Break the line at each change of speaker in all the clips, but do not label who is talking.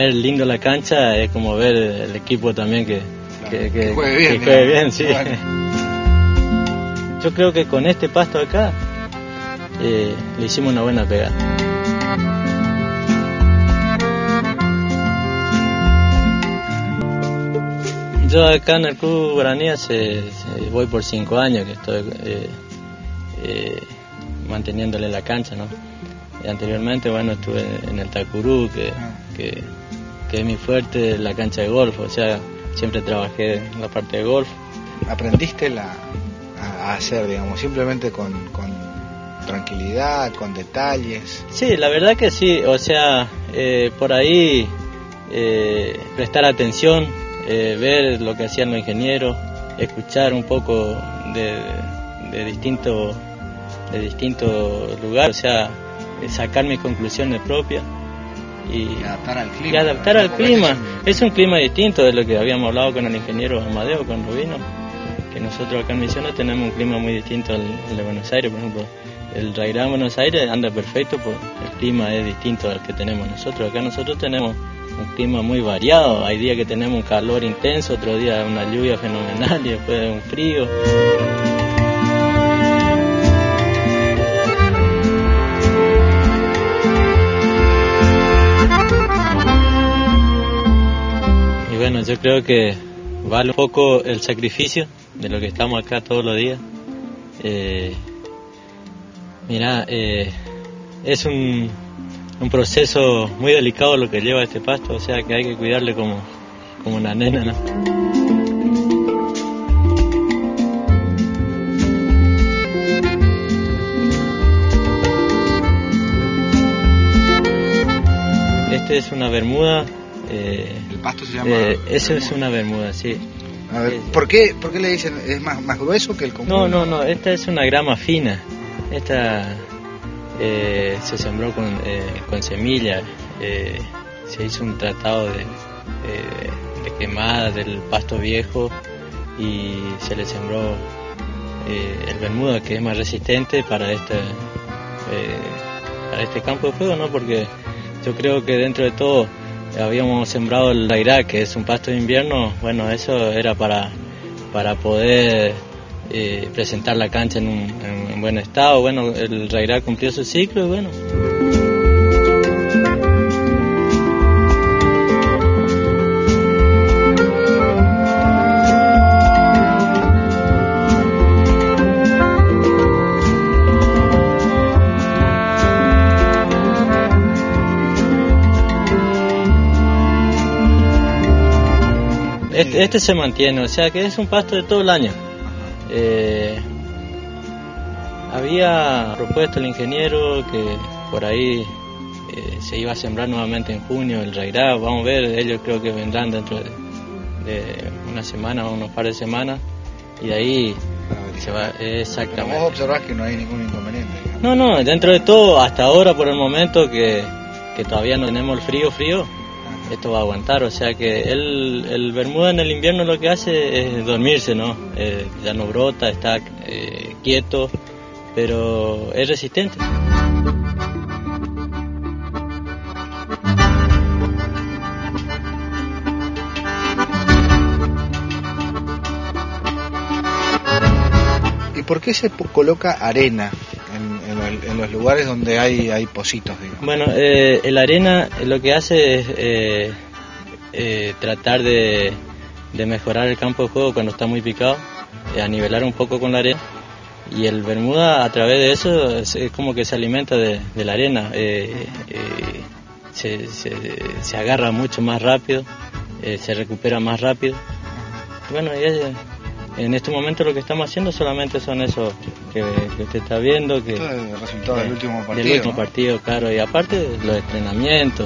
tener lindo la cancha es como ver el equipo también que juegue bien, sí. Bueno. Yo creo que con este pasto acá le hicimos una buena pegada. Yo acá en el Club Guaraní voy por 5 años que estoy manteniéndole la cancha, ¿no? Anteriormente, bueno, estuve en el Tacurú, que es mi fuerte, la cancha de golf, o sea, siempre trabajé en la parte de golf.
¿Aprendiste a hacer, digamos, simplemente con tranquilidad, con detalles?
Sí, la verdad que sí, o sea, por ahí prestar atención, ver lo que hacían los ingenieros, escuchar un poco de distintos lugares, o sea, sacar mis conclusiones propias y adaptar al clima. Es un clima distinto de lo que habíamos hablado con el ingeniero Amadeo cuando vino, que nosotros acá en Misiones tenemos un clima muy distinto al de Buenos Aires. Por ejemplo, el Rairá en Buenos Aires anda perfecto, porque el clima es distinto al que tenemos nosotros. Acá nosotros tenemos un clima muy variado, hay días que tenemos un calor intenso, otro día una lluvia fenomenal y después un frío. Bueno, yo creo que vale un poco el sacrificio de lo que estamos acá todos los días. Es un proceso muy delicado lo que lleva este pasto, o sea que hay que cuidarle como una nena, ¿no? Este es una bermuda.
¿El pasto se llama?
Eso es una bermuda, sí.
A ver, ¿por qué le dicen es más grueso que el común?
No, esta es una grama fina. Esta se sembró con semillas, se hizo un tratado de quemada del pasto viejo y se le sembró el bermuda, que es más resistente para este campo de juego, ¿no? Porque yo creo que dentro de todo habíamos sembrado el Rairá, que es un pasto de invierno. Bueno, eso era para poder presentar la cancha en buen estado. Bueno, el Rairá cumplió su ciclo y bueno. Este se mantiene, o sea que es un pasto de todo el año. Había propuesto el ingeniero que por ahí se iba a sembrar nuevamente en junio el Rairá. Vamos a ver, ellos creo que vendrán dentro de una semana o unos par de semanas y de ahí se va exactamente.
Pero vos observás que no hay ningún inconveniente.
No, dentro de todo, hasta ahora por el momento que todavía no tenemos el frío, esto va a aguantar, o sea que el bermuda en el invierno lo que hace es dormirse, ¿no? Ya no brota, está quieto, pero es resistente.
¿Y por qué se coloca arena en los lugares donde hay pocitos, digamos?
Bueno, el arena lo que hace es tratar de mejorar el campo de juego cuando está muy picado, a nivelar un poco con la arena, y el bermuda a través de eso es como que se alimenta de la arena, se agarra mucho más rápido, se recupera más rápido. Bueno, en este momento lo que estamos haciendo solamente son esos que usted está viendo, que
el resultado del último partido.
Del último partido, claro, y aparte los entrenamientos.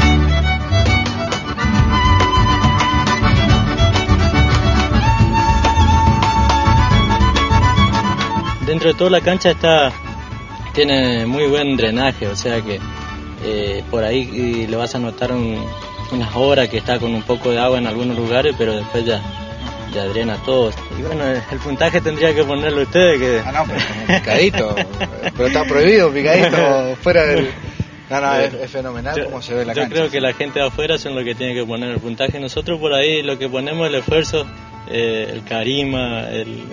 Dentro de toda la cancha tiene muy buen drenaje, o sea que por ahí le vas a notar unas horas que está con un poco de agua en algunos lugares, pero después ya drena todo. Y bueno, el puntaje tendría que ponerlo ustedes.
No, pero como picadito. Pero está prohibido picadito fuera del... Es fenomenal cómo se ve la cancha.
Yo creo que la gente de afuera son los que tiene que poner el puntaje. Nosotros por ahí lo que ponemos es el esfuerzo, el carisma,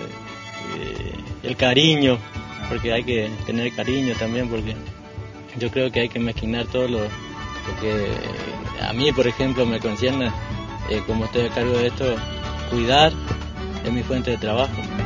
el cariño, porque hay que tener cariño también, porque yo creo que hay que mezquinar todo lo que a mí, por ejemplo, me concierne, como estoy a cargo de esto, cuidar es mi fuente de trabajo.